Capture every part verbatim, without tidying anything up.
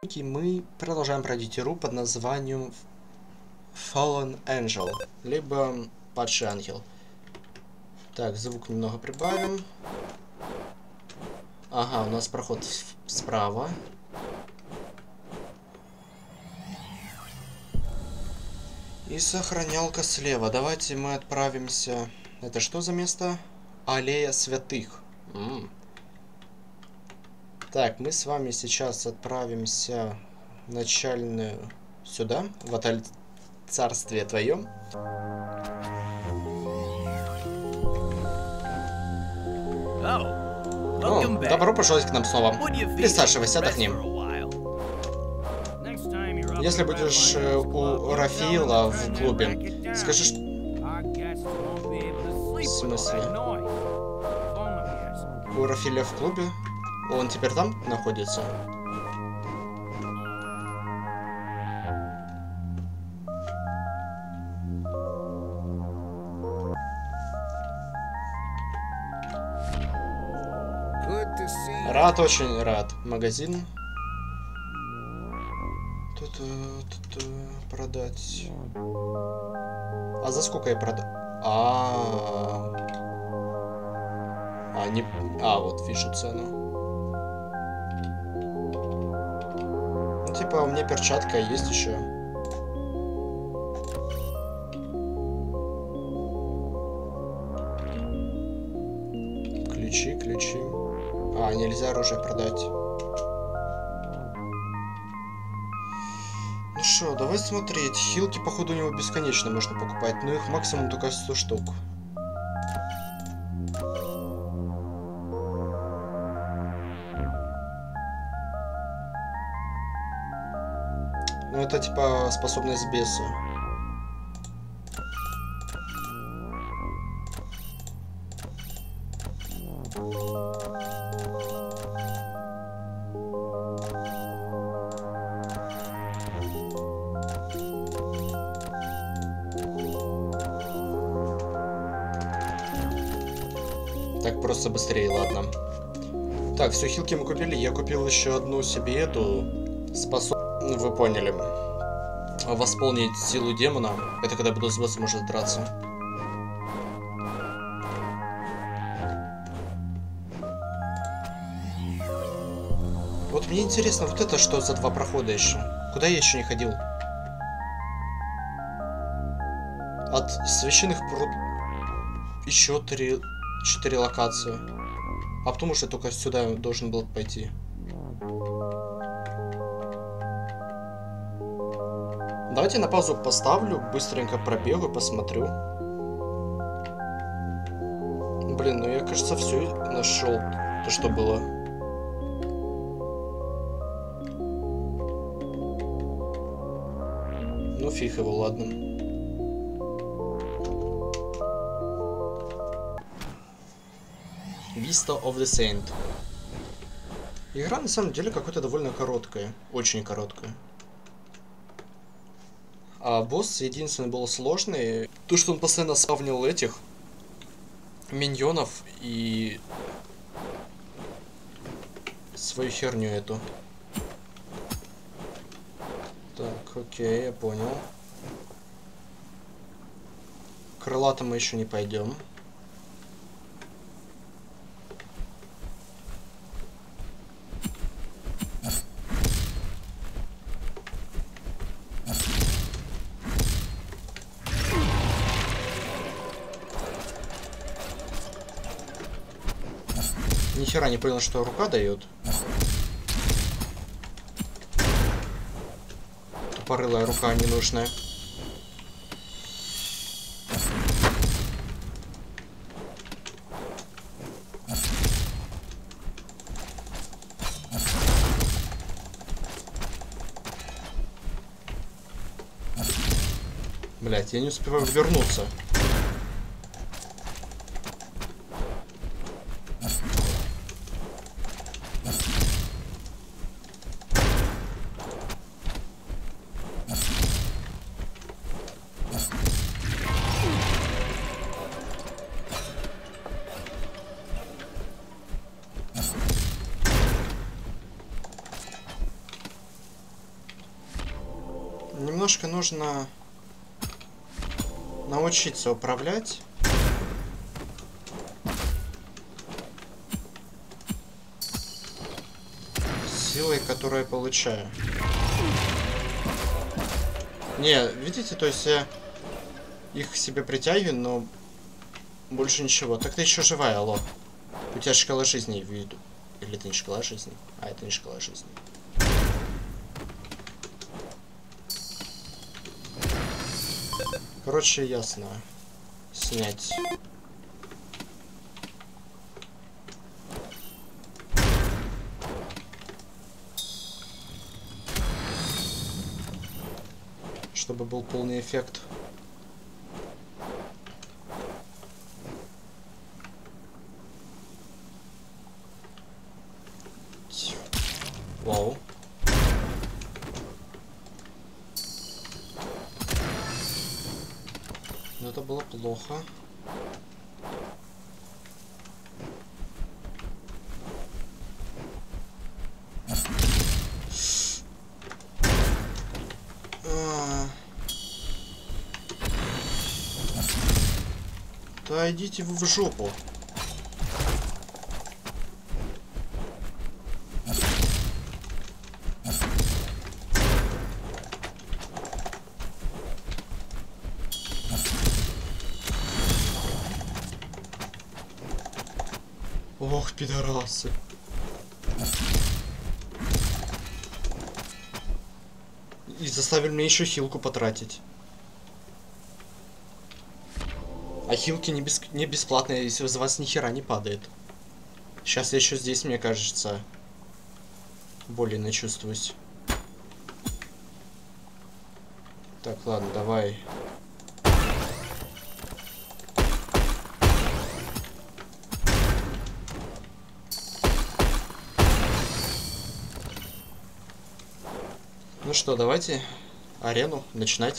И мы продолжаем пройти игру под названием Fallen Angel, либо Падший Ангел. Так, звук немного прибавим. Ага, у нас проход справа. И сохранялка слева. Давайте мы отправимся... Это что за место? Аллея святых. М -м. Так, мы с вами сейчас отправимся в начальную... Сюда, в отель Царствие Твое. О, добро пожаловать к нам снова. Присаживайся, отдохнем. Если будешь э, у Рафиила в клубе, скажи, что... В смысле? У Рафиила в клубе? Он теперь там находится? Рад, очень рад. Магазин. Тут, тут продать. А за сколько я продам? А, -а, -а. а не. А вот вижу цену. Ну типа у меня перчатка есть еще. Ключи, ключи. А, нельзя оружие продать. Ну что, давай смотреть. Хилки, походу, у него бесконечно можно покупать, но их максимум только сто штук. Ну это типа способность беса. Так просто быстрее, ладно. Так, все, хилки мы купили. Я купил еще одну себе эту способность. Вы поняли. Восполнить силу демона. Это когда буду с боссом уже драться. Вот мне интересно, вот это что за два прохода еще? Куда я еще не ходил? От священных пруд... Еще три... Четыре локации. А потому что только сюда должен был пойти. Давайте на паузу поставлю, быстренько пробегу, посмотрю. Блин, ну я, кажется, все нашел, то, что было. Ну фиг его, ладно. Vista of the Saint. Игра на самом деле какая-то довольно короткая. Очень короткая. А босс единственный был сложный. То, что он постоянно спавнил этих миньонов и свою херню эту. Так, окей, я понял. Крылато мы еще не пойдем. Нихера не понял, что рука дает. Тупорылая рука ненужная. Блять, я не успеваю вернуться. немножко нужно научиться управлять. Силой, которую я получаю. Не, видите, то есть я их к себе притягиваю, но больше ничего. Так ты еще живая, алло. У тебя шкала жизни, виду. Или это не шкала жизни? А, это не шкала жизни. Короче, ясно. Снять. Чтобы был полный эффект. Вау. Но это было плохо. А... Да идите вы в жопу. Ох, пидорасы. И заставили меня еще хилку потратить. А хилки не, бес... не бесплатные, если из вас ни хера не падает. Сейчас я еще здесь, мне кажется, более начувствуюсь. Так, ладно, давай. Ну что, давайте арену начинать.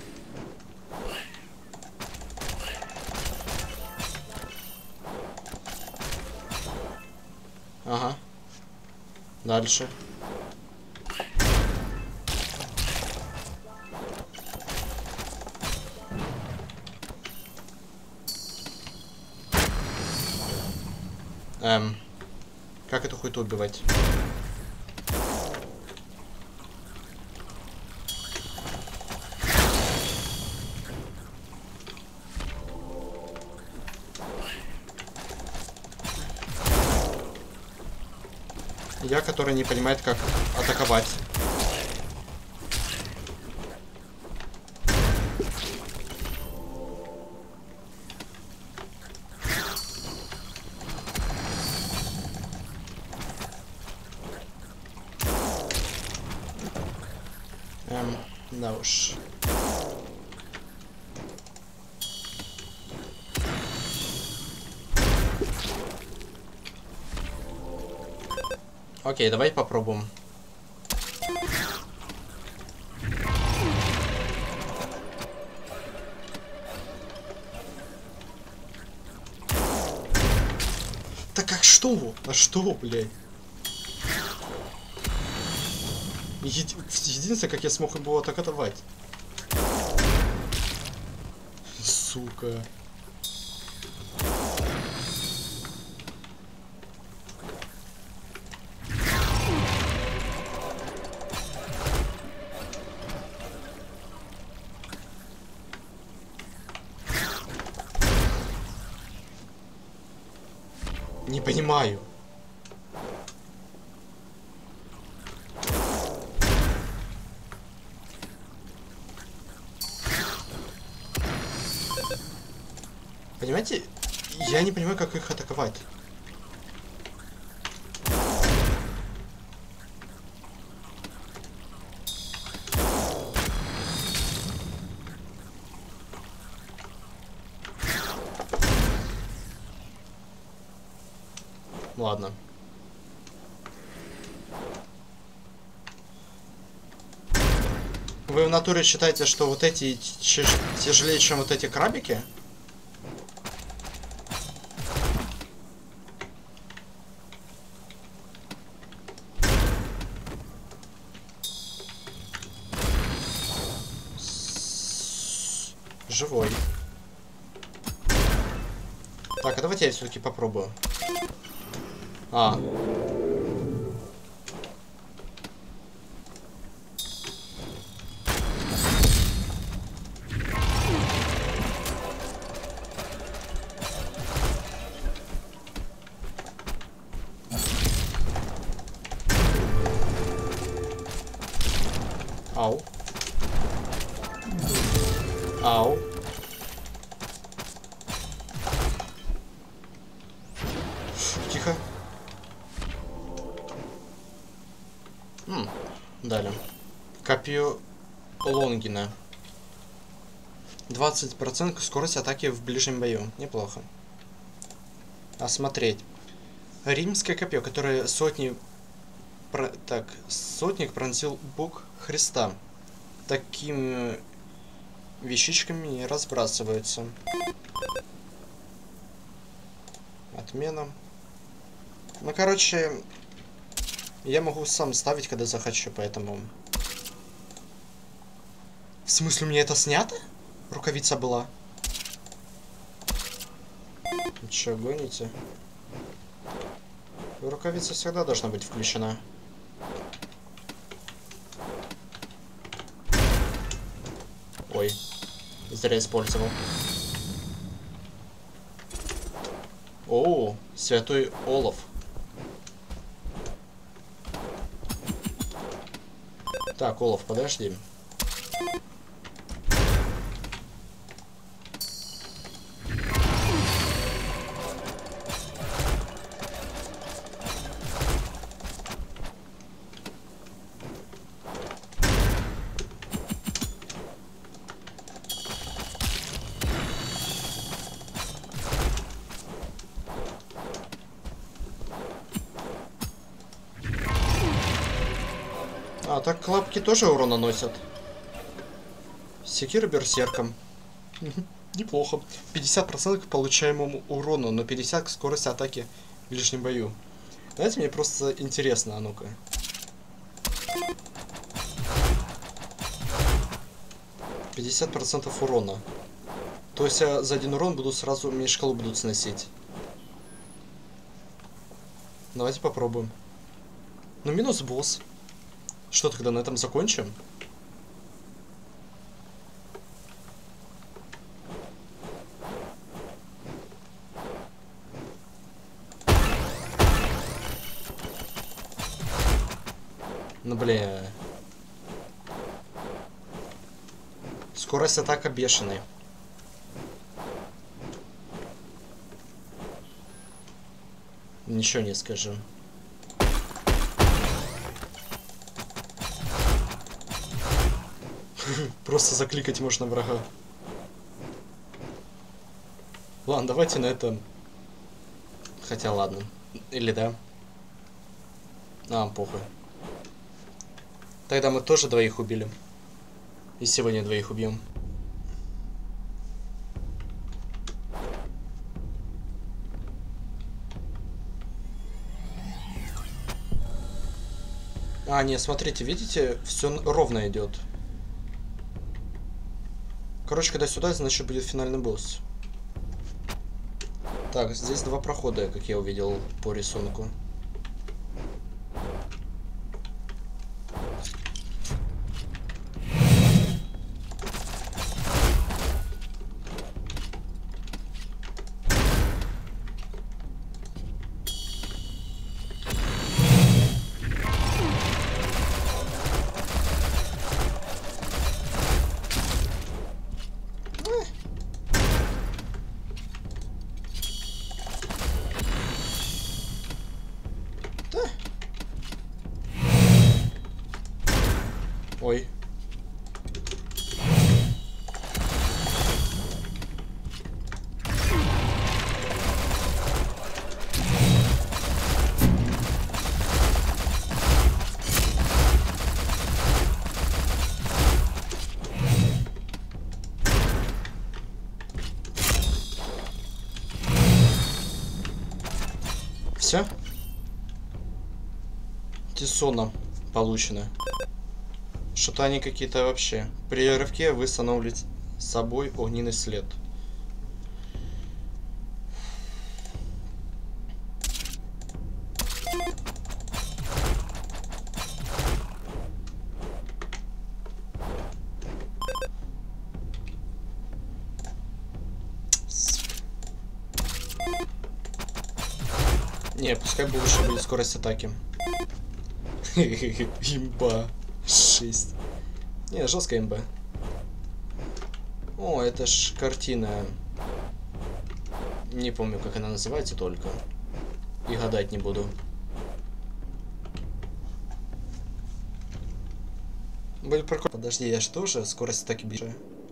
Ага. Дальше. Эм. Как эту хуйту убивать? Я, который не понимает, как атаковать. Эм, да уж. Окей, давай попробуем. Так как что? А что, блядь? Еди... Единственное, как я смог его атаковать. Сука. Не понимаю. Понимаете, я не понимаю, как их атаковать. Ладно. Вы в натуре считаете, что вот эти тяжелее, чем вот эти крабики? Живой. Так, а давайте я все-таки попробую. А. Ау. Ау. Тихо. М, далее. Копье Лонгина. двадцать процентов скорость атаки в ближнем бою. Неплохо. Осмотреть. Римское копье, которое сотни... Про... Так, сотник пронзил бок Христа. Такими вещичками не разбрасываются. Отмена. Ну, короче, я могу сам ставить, когда захочу, поэтому... В смысле, у меня это снято? Рукавица была. Вы чё, гоните? Рукавица всегда должна быть включена. Ой, зря использовал. О, святой Олаф. Так, Олаф, подожди. А, так клапки тоже урон наносят. Секира берсерком. Неплохо. пятьдесят процентов к получаемому урону, но пятьдесят процентов к скорости атаки в ближнем бою. Знаете, мне просто интересно, а ну-ка. пятьдесят процентов урона. То есть я за один урон буду сразу, мне шкалу будут сносить. Давайте попробуем. Ну, минус босс. Что, тогда на этом закончим? Ну, бля. Скорость атака бешеная. Ничего не скажу. Просто закликать можно врага. Ладно, давайте на этом. Хотя ладно. Или да. А, похуй. Тогда мы тоже двоих убили. И сегодня двоих убьем. А, не, смотрите, видите, все ровно идет. Короче, когда сюда, значит будет финальный босс. Так, здесь два прохода, как я увидел по рисунку. Ой. Все? Тисона получено. Что-то они какие-то вообще. При рывке восстанавливать с собой огненный след. Не, пускай бы лучше будет скорость атаки. Имба. шесть. Не, жесткая имба. О, это ж картина. Не помню, как она называется только. И гадать не буду. Будет прикольно. Подожди, я ж тоже скорость атаки бежу.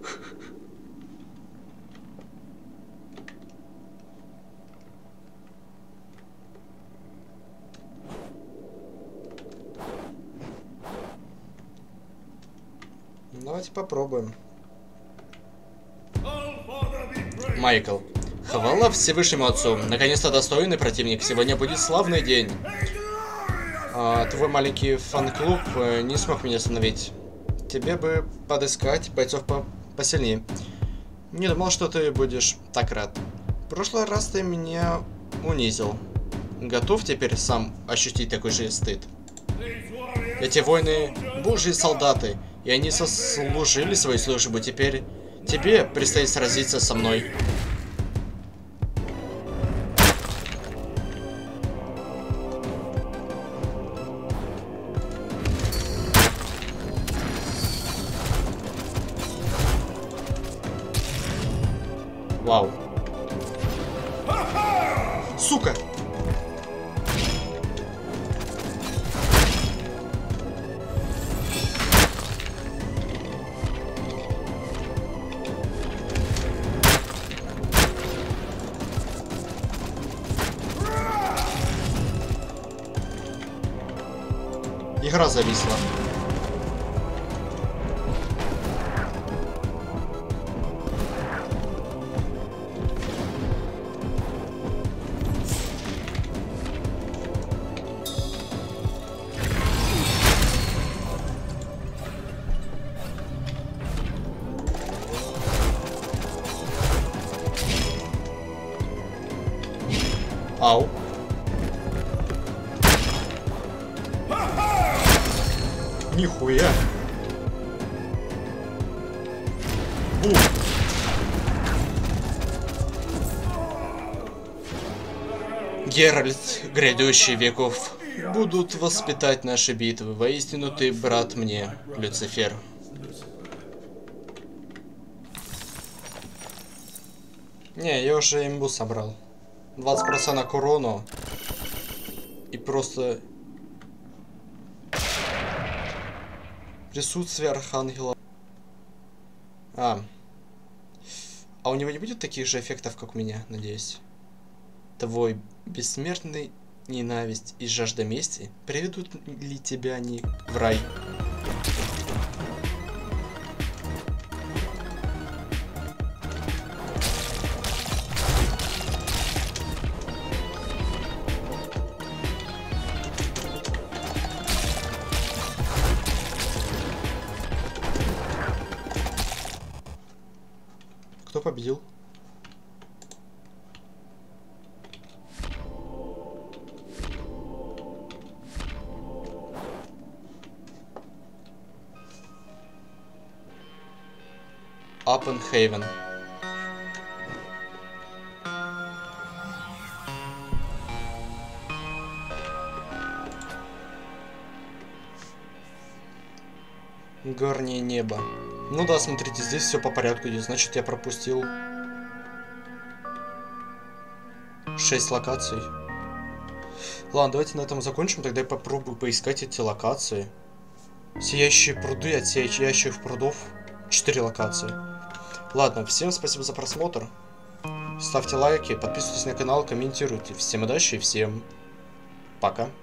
Давайте попробуем. Майкл. Хвала Всевышнему Отцу. Наконец-то достойный противник. Сегодня будет славный день. А, твой маленький фан-клуб не смог меня остановить. Тебе бы подыскать бойцов по посильнее. Не думал, что ты будешь так рад. В прошлый раз ты меня унизил. Готов теперь сам ощутить такой же стыд? Эти воины — божьи солдаты, и они сослужили свою службу. Теперь тебе предстоит сразиться со мной. Вау. Сука! Игра зависла. Ау. Нихуя. Бум. Геральт, грядущий веков, будут воспитать наши битвы. Воистину ты, брат мне, Люцифер. Не, я уже имбу собрал. двадцать процентов к урону. И просто... Присутствие Архангела. А. А у него не будет таких же эффектов, как у меня, надеюсь? Твой бессмертный ненависть и жажда мести приведут ли тебя они в рай? Кто победил? Оппенхейвен. Горнее небо. Ну да, смотрите, здесь все по порядку идет. Значит, я пропустил шесть локаций. Ладно, давайте на этом закончим. Тогда я попробую поискать эти локации. Сияющие пруды от сияющих прудов. четыре локации. Ладно, всем спасибо за просмотр. Ставьте лайки, подписывайтесь на канал, комментируйте. Всем удачи и всем пока.